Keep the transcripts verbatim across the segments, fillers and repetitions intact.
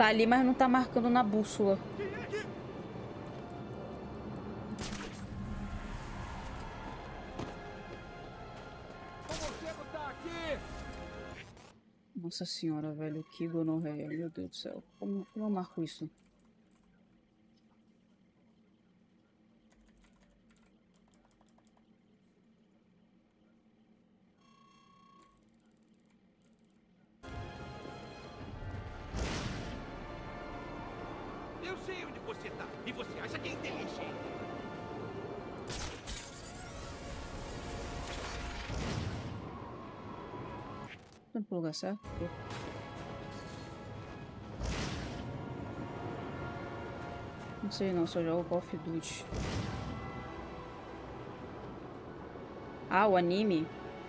Tá ali, mas não tá marcando na bússola. Nossa senhora, velho. Que gonorreia. Meu Deus do céu. Como, como eu marco isso? Eu sei onde você tá. E você acha que é inteligente. Tô pro lugar certo? Tô. Não sei não, só jogo Call of Duty. Ah, o anime?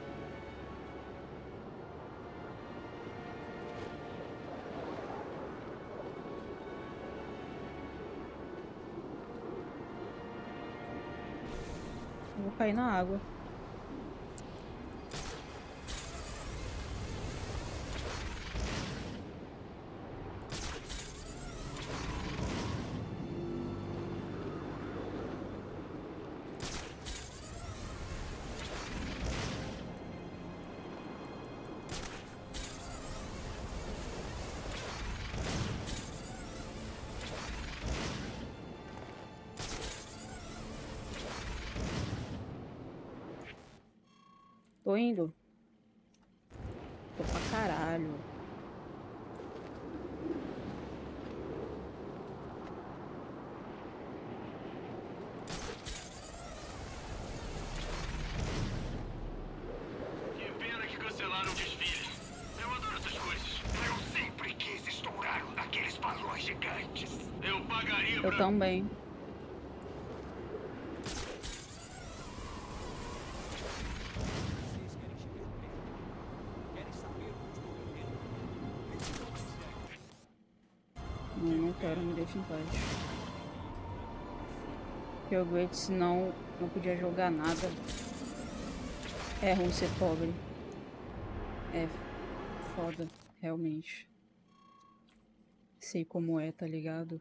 Eu vou cair na água. Tô indo. Tô pra caralho. Que pena que cancelaram o desfile. Eu adoro essas coisas. Eu sempre quis estourar um daqueles balões gigantes. Eu pagaria pra... Eu também. Não, não quero, me deixa em paz. Eu aguento, senão não podia jogar nada. É ruim ser pobre. É foda, realmente. Sei como é, tá ligado?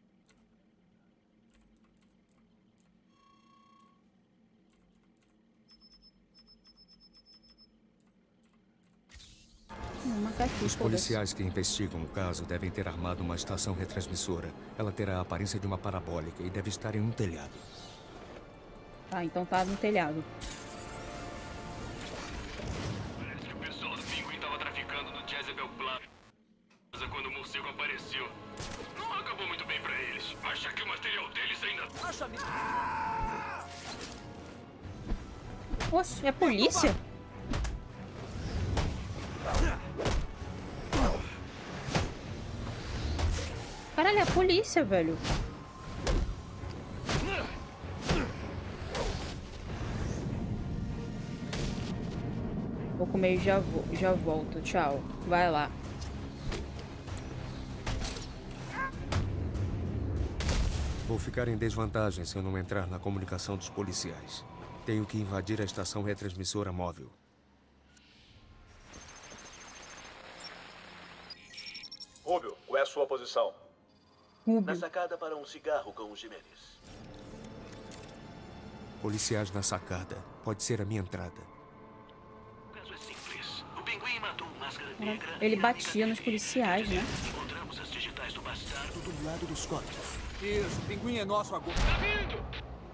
Os policiais que investigam o caso devem ter armado uma estação retransmissora. Ela terá a aparência de uma parabólica e deve estar em um telhado. Tá, então tá no telhado. Parece que o pessoal do Pinguim tava traficando no Jezebel Plaza quando o morcego apareceu. Não acabou muito bem pra eles. Acha que o material deles ainda... Acha me... Poxa, é polícia? Caralho, é a polícia, velho. Vou comer e já, vou, já volto. Tchau. Vai lá. Vou ficar em desvantagem se eu não entrar na comunicação dos policiais. Tenho que invadir a estação retransmissora móvel. Rubio, qual é a sua posição? Rubio. Na sacada para um cigarro com o Jimenez. Policiais na sacada. Pode ser a minha entrada. O caso é simples. O Pinguim matou um Máscara Negra. Ele batia nos policiais, né? Encontramos as digitais do bastardo do lado dos códigos. Isso, o Pinguim é nosso agora. Tá vindo!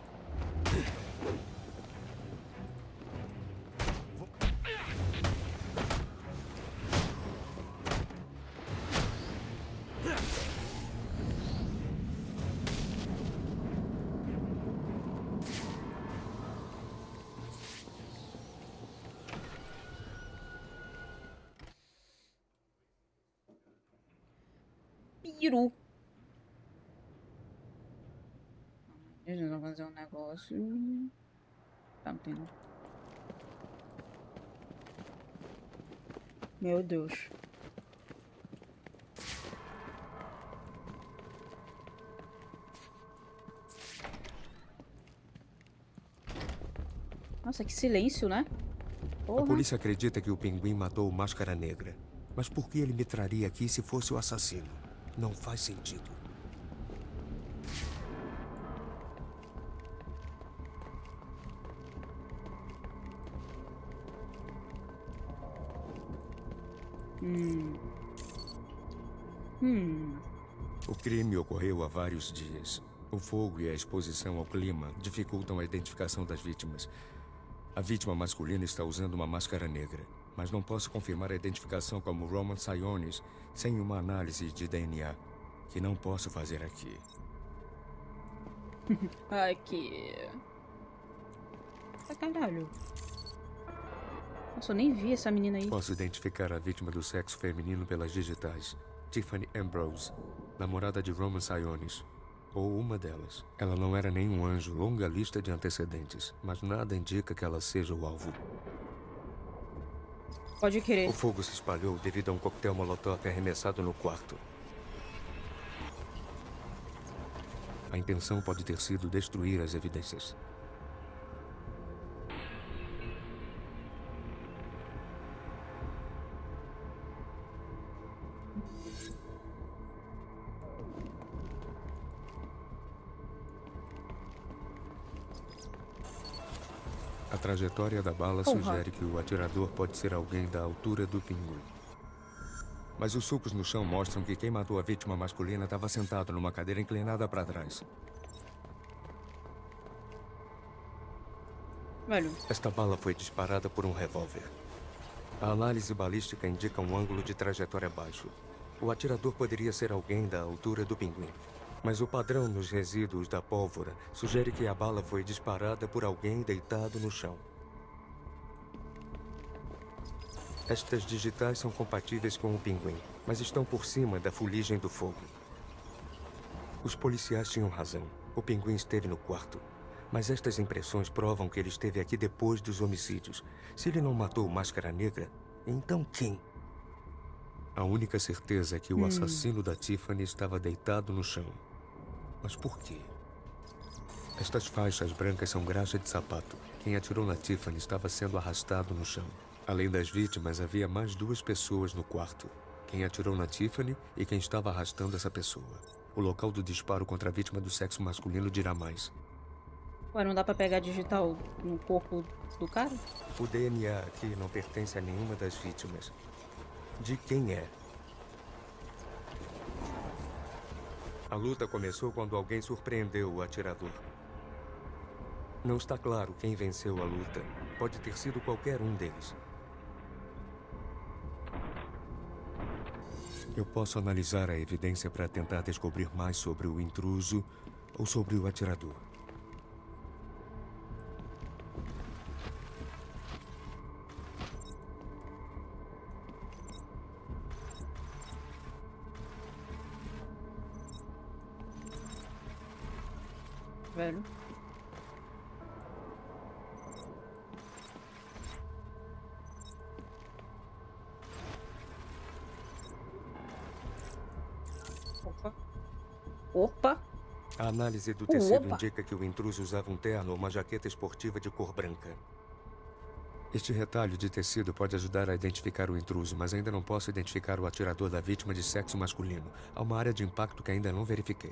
Piru. Deixa eu fazer um negócio. Tá entendendo? Meu Deus. Nossa, que silêncio, né? Porra. A polícia acredita que o Pinguim matou o Máscara Negra. Mas por que ele me traria aqui se fosse o assassino? Não faz sentido. Hum. Hum. O crime ocorreu há vários dias. O fogo e a exposição ao clima dificultam a identificação das vítimas. A vítima masculina está usando uma máscara negra, mas não posso confirmar a identificação como Roman Sionis sem uma análise de D N A, que não posso fazer aqui. Aqui. Ah, caralho. Nossa, eu nem vi essa menina aí. Posso identificar a vítima do sexo feminino pelas digitais. Tiffany Ambrose, namorada de Roman Sionis. Ou uma delas. Ela não era nenhum anjo, longa lista de antecedentes, mas nada indica que ela seja o alvo. Pode querer. O fogo se espalhou devido a um coquetel molotov arremessado no quarto. A intenção pode ter sido destruir as evidências. A trajetória da bala Porra. sugere que o atirador pode ser alguém da altura do pinguim. Mas os sulcos no chão mostram que quem matou a vítima masculina estava sentado numa cadeira inclinada para trás. Velho. Esta bala foi disparada por um revólver. A análise balística indica um ângulo de trajetória baixo. O atirador poderia ser alguém da altura do pinguim. Mas o padrão nos resíduos da pólvora sugere que a bala foi disparada por alguém deitado no chão. Estas digitais são compatíveis com o pinguim, mas estão por cima da fuligem do fogo. Os policiais tinham razão. O pinguim esteve no quarto. Mas estas impressões provam que ele esteve aqui depois dos homicídios. Se ele não matou o Máscara Negra, então quem? A única certeza é que o hum. assassino da Tiffany estava deitado no chão. Mas por quê? Estas faixas brancas são graxa de sapato. Quem atirou na Tiffany estava sendo arrastado no chão. Além das vítimas, havia mais duas pessoas no quarto. Quem atirou na Tiffany e quem estava arrastando essa pessoa. O local do disparo contra a vítima do sexo masculino dirá mais. Ué, não dá pra pegar digital no corpo do cara? O D N A aqui não pertence a nenhuma das vítimas. De quem é? A luta começou quando alguém surpreendeu o atirador. Não está claro quem venceu a luta. Pode ter sido qualquer um deles. Eu posso analisar a evidência para tentar descobrir mais sobre o intruso ou sobre o atirador. Velho. Opa. Opa. A análise do tecido Opa. indica que o intruso usava um terno ou uma jaqueta esportiva de cor branca. Este retalho de tecido pode ajudar a identificar o intruso, mas ainda não posso identificar o atirador da vítima de sexo masculino. Há uma área de impacto que ainda não verifiquei.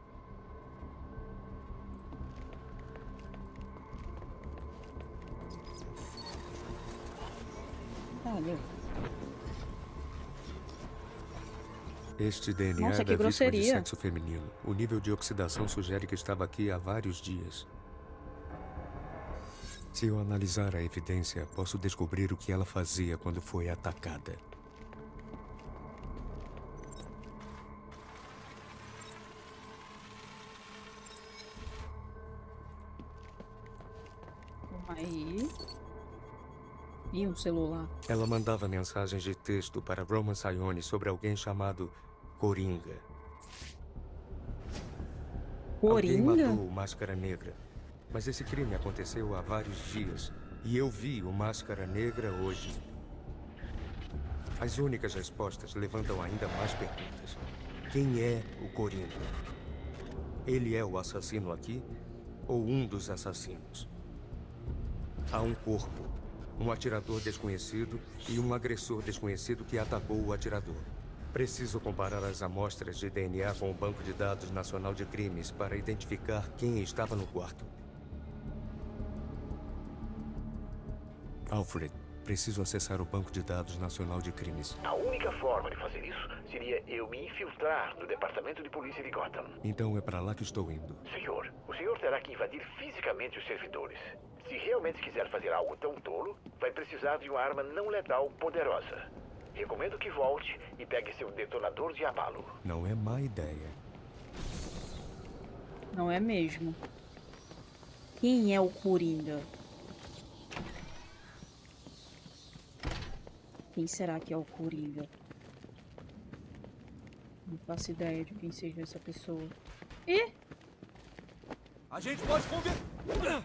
Este D N A Nossa, é que da vítima de grosseria. sexo feminino. O nível de oxidação sugere que estava aqui há vários dias. Se eu analisar a evidência, posso descobrir o que ela fazia quando foi atacada. Aí. E um celular. Ela mandava mensagens de texto para Roman Sionis sobre alguém chamado Coringa. Alguém Coringa? matou o Máscara Negra. Mas esse crime aconteceu há vários dias. E eu vi o Máscara Negra hoje. As únicas respostas levantam ainda mais perguntas. Quem é o Coringa? Ele é o assassino aqui ou um dos assassinos? Há um corpo, um atirador desconhecido e um agressor desconhecido que atacou o atirador. Preciso comparar as amostras de D N A com o Banco de Dados Nacional de Crimes para identificar quem estava no quarto. Alfred, preciso acessar o Banco de Dados Nacional de Crimes. A única forma de fazer isso seria eu me infiltrar no Departamento de Polícia de Gotham. Então é para lá que estou indo. Senhor, o senhor terá que invadir fisicamente os servidores. Se realmente quiser fazer algo tão tolo, vai precisar de uma arma não letal poderosa. Recomendo que volte e pegue seu detonador de abalo. Não é má ideia. Não é mesmo. Quem é o Coringa? Quem será que é o Coringa? Não faço ideia de quem seja essa pessoa. Ih! A gente pode conver...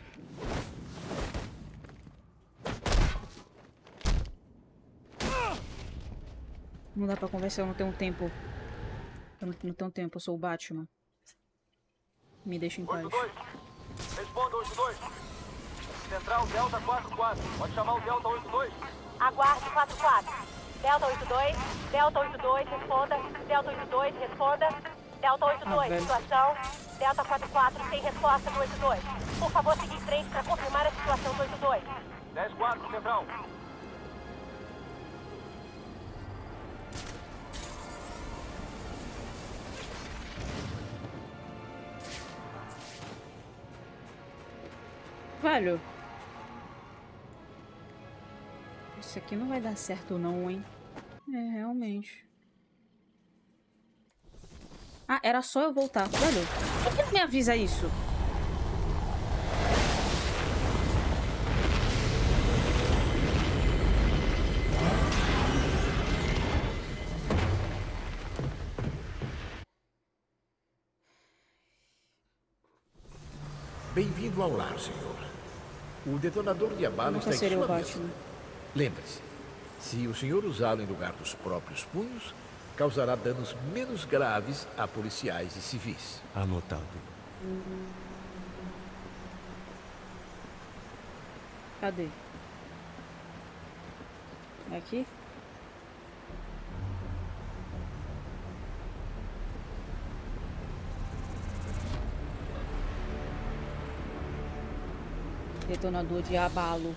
Não dá pra conversar, eu não tenho tempo. Eu não, não tenho tempo, eu sou o Batman. Me deixa em paz. oito dois. Responda, oito dois. Central Delta quatro quatro. Pode chamar o Delta oito dois. Aguarde quatro quatro. Delta oito dois. Delta oito dois, responda. Delta oito dois, responda. Delta oito dois, Ah, situação. Delta quatro quatro, sem resposta do oito dois. Por favor, siga em frente para confirmar a situação do oito dois. dez quatro, Central. Velho. Isso aqui não vai dar certo não, hein? É, realmente. Ah, era só eu voltar. Velho, por que não me avisa isso? Bem-vindo ao lar, senhor. O detonador de abalo Nunca está em seria o sua mesa. Batman. Lembre-se, se o senhor usá-lo em lugar dos próprios punhos, causará danos menos graves a policiais e civis. Anotado. Cadê? Aqui? Detonador de abalo.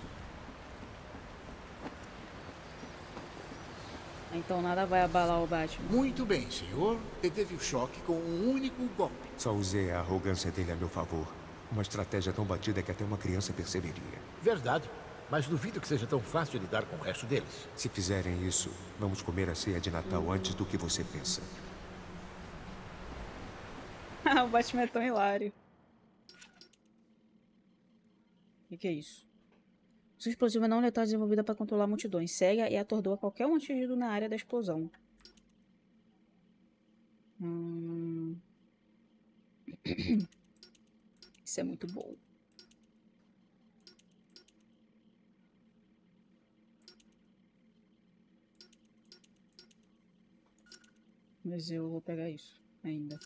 Então nada vai abalar o Batman. Muito bem, senhor. Deteve o choque com um único golpe. Só usei a arrogância dele a meu favor. Uma estratégia tão batida que até uma criança perceberia. Verdade, mas duvido que seja tão fácil lidar com o resto deles. Se fizerem isso, vamos comer a ceia de Natal antes do que você pensa. O Batman é tão hilário. O que, que é isso? Sua explosiva não letal desenvolvida para controlar multidões. Cega e atordoa qualquer um atingido na área da explosão. Hum... Isso é muito bom. Mas eu vou pegar isso ainda.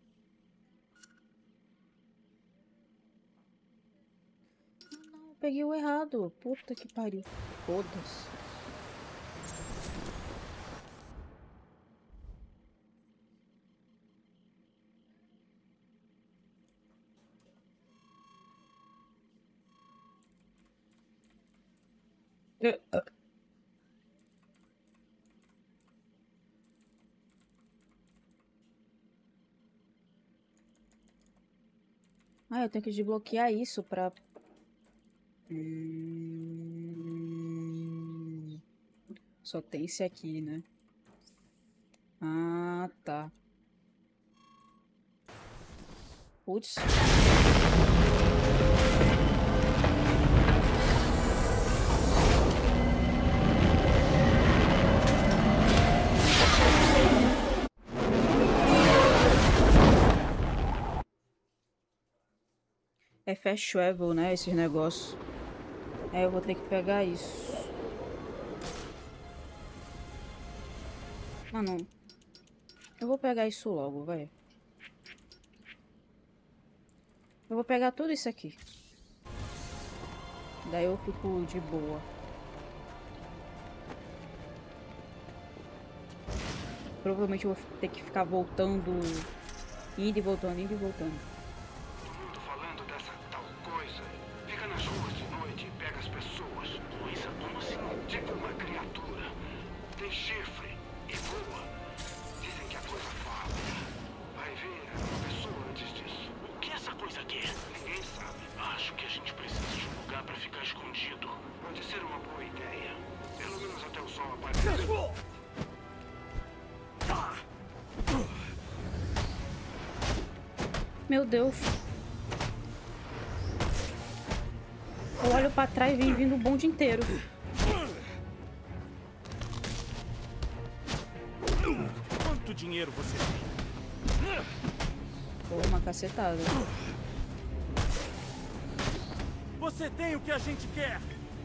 Peguei o errado. Puta que pariu. Foda-se. Ah, eu tenho que desbloquear isso pra... Hum... Só tem esse aqui, né? Ah, tá. Putz. É fast travel, né? Esses negócios. É, eu vou ter que pegar isso. Ah, não. Eu vou pegar isso logo, vai. Eu vou pegar tudo isso aqui. Daí eu fico de boa. provavelmente eu vou ter que ficar voltando, indo e voltando, indo e voltando. Todo mundo falando dessa tal coisa. Fica nas ruas de noite e pega as pessoas. Coisa como se não tipo uma criatura. Tem chifre e voa. Dizem que a coisa fala. Vai ver, era uma pessoa antes disso. O que essa coisa quer? Ninguém sabe. Acho que a gente precisa de um lugar pra ficar escondido. Pode ser uma boa ideia. Pelo menos até o sol aparecer. Meu Deus. Eu olho pra trás e vem vindo o bonde inteiro. Quanto dinheiro você tem? Pô, uma cacetada. Você tem o que a gente quer.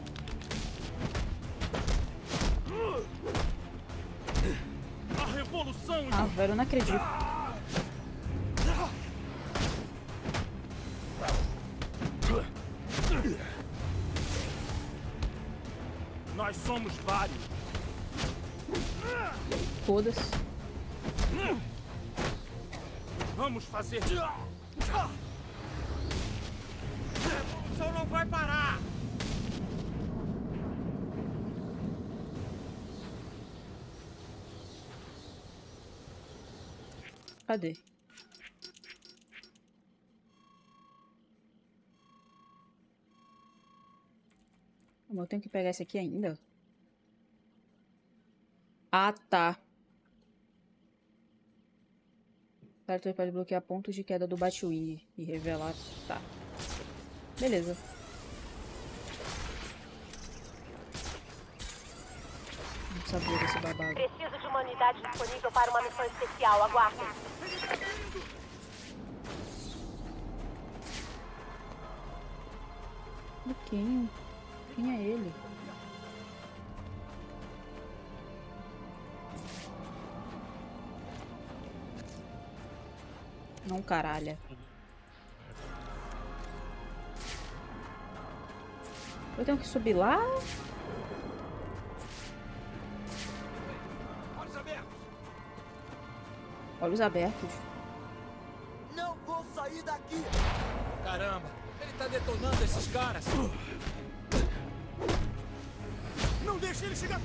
A revolução. Ah, velho, eu não acredito. Nós somos vários. Foda-se. Vamos fazer. A revolução não vai parar. Cadê? Eu tenho que pegar esse aqui ainda? Ah, tá. O Tartor pode bloquear pontos de queda do Batwing e revelar... Tá. Beleza. Não sabia desse babado. Preciso de uma unidade disponível para uma missão especial. Aguardem. Quem? Quem é ele? Não, caralho. Eu tenho que subir lá? Olhos abertos. Olhos abertos. Não vou sair daqui. Caramba, ele tá detonando esses caras. Não deixe ele chegar.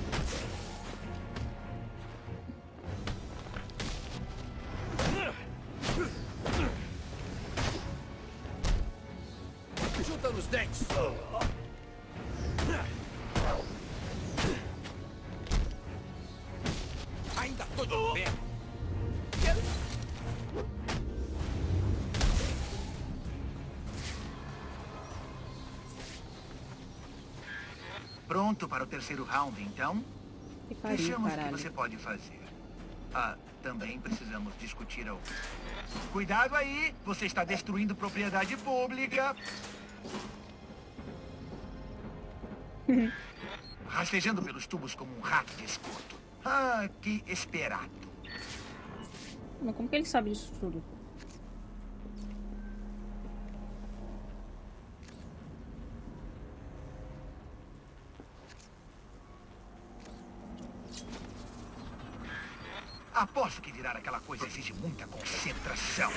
Junta nos dentes. Ainda tô de pé. Pronto para o terceiro round, então? Que pariu, Vejamos o que caralho. você pode fazer. Ah, também precisamos discutir algo. Cuidado aí! Você está destruindo propriedade pública. Rastejando pelos tubos como um rato de esgoto. Ah, que esperado. Mas como que ele sabe disso tudo? Aposto que virar aquela coisa exige muita concentração.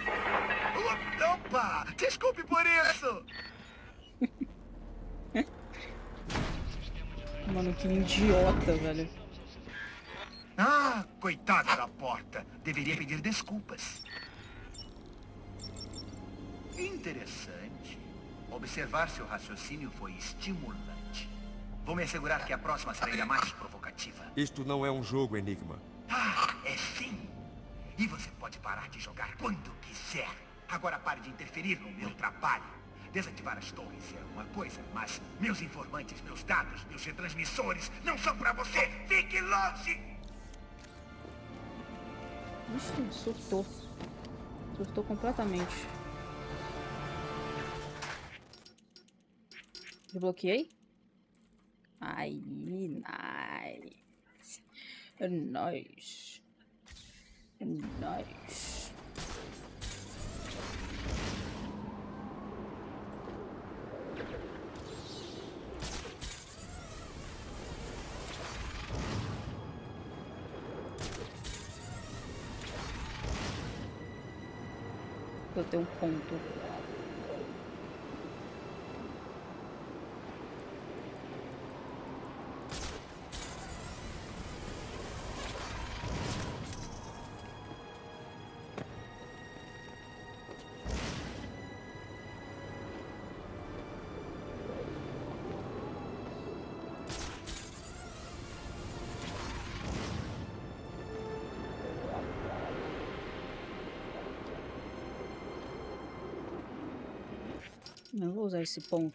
Opa! Desculpe por isso! Mano, que idiota, velho. Ah, coitada da porta. Deveria pedir desculpas. Interessante. Observar seu raciocínio foi estimulante. Vou me assegurar que a próxima será ainda mais provocativa. Isto não é um jogo, Enigma. Ah, é sim. E você pode parar de jogar quando quiser. Agora pare de interferir no meu trabalho. Desativar as torres é uma coisa, mas meus informantes, meus dados, meus retransmissores não são pra você. Fique longe! Ixi, surtou. Surtou completamente. Desbloqueei? Ai, nice. Nice. Nice. Eu tenho um ponto. Não vou usar esse ponto.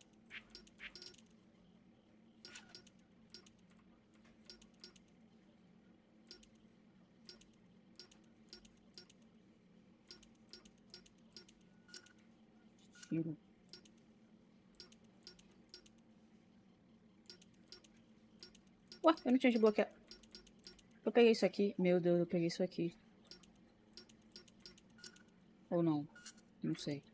Tiro. Ué, eu não tinha de bloquear. Eu peguei isso aqui. Meu Deus, eu peguei isso aqui. Ou não? Não sei.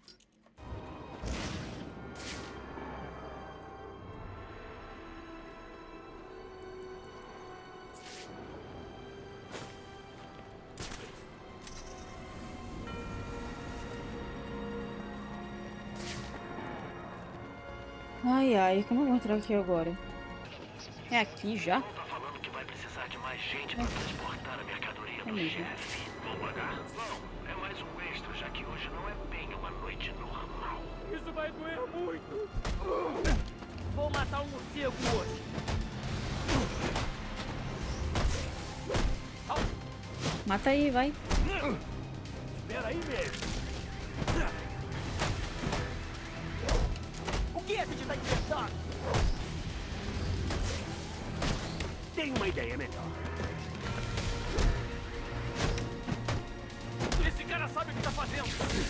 Ai, ai, como eu vou entrar aqui agora? É aqui já? Tá falando que vai precisar de mais gente para transportar a mercadoria do chefe. Vão pagar? Não, é mais um extra, já que hoje não é bem uma noite normal. Isso vai doer muito. Vou matar um morcego hoje. Mata aí, vai. Espera aí mesmo. O que a gente tá enfrentando? Tenho uma ideia melhor. Esse cara sabe o que tá fazendo.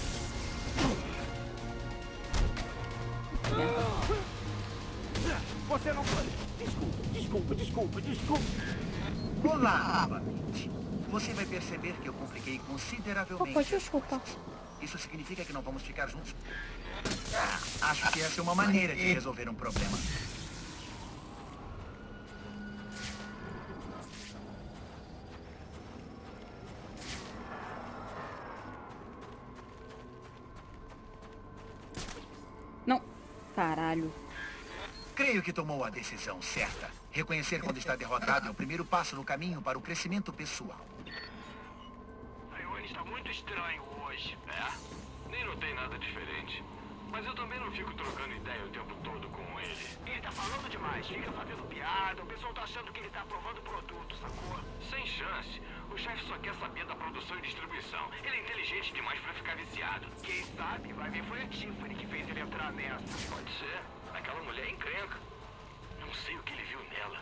Você não pode. Desculpa, desculpa, desculpa, desculpa. Olá, novamente. Você vai perceber que eu compliquei consideravelmente. Opa, desculpa. Isso significa que não vamos ficar juntos? Ah, acho que essa é uma maneira de resolver um problema. Não. Caralho. Creio que tomou a decisão certa. Reconhecer quando está derrotado é o primeiro passo no caminho para o crescimento pessoal. Ione está muito estranho hoje. É? Nem notei nada diferente. Mas eu também não fico trocando ideia o tempo todo com ele. Ele tá falando demais, fica fazendo piada, o pessoal tá achando que ele tá aprovando o produto, sacou? Sem chance. O chefe só quer saber da produção e distribuição. Ele é inteligente demais pra ficar viciado. Quem sabe vai ver foi a Tiffany que fez ele entrar nessa. Pode ser. Aquela mulher é encrenca. Não sei o que ele viu nela.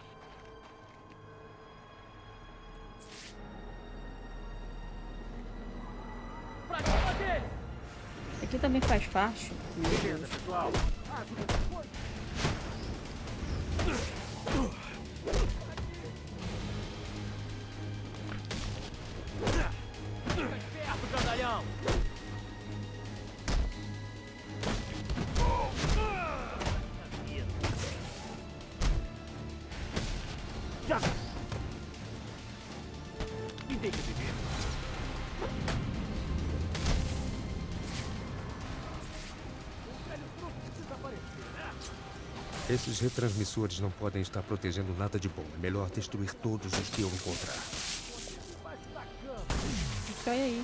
Pra cima dele! Aqui também faz parte. Meu Deus. Pessoal. Fica esperto, grandalhão! Já! E deixa eu viver. Esses retransmissores não podem estar protegendo nada de bom. É melhor destruir todos os que eu encontrar. Fica aí.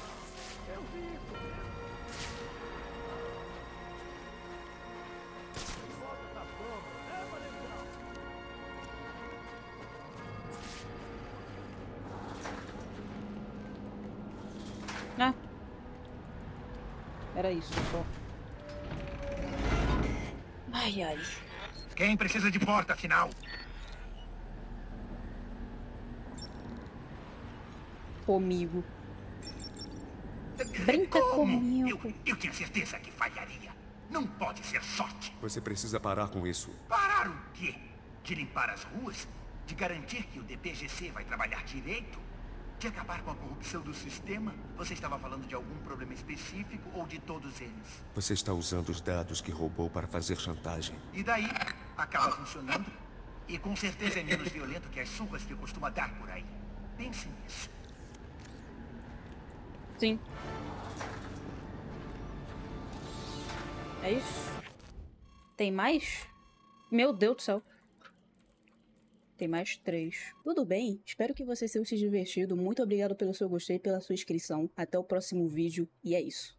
Ah. Era isso só. Ai, ai. Quem precisa de porta, afinal? Comigo. Brinca Como? comigo. Eu, eu tinha certeza que falharia. Não pode ser sorte. Você precisa parar com isso. Parar o quê? De limpar as ruas? De garantir que o D P G C vai trabalhar direito? De acabar com a corrupção do sistema? Você estava falando de algum problema específico ou de todos eles? Você está usando os dados que roubou para fazer chantagem. E daí? Acaba funcionando? E com certeza é menos violento que as surras que costuma dar por aí. Pense nisso. Sim. É isso? Tem mais? Meu Deus do céu. Tem mais três. Tudo bem? Espero que vocês tenham se divertido. Muito obrigado pelo seu gostei e pela sua inscrição. Até o próximo vídeo. E é isso.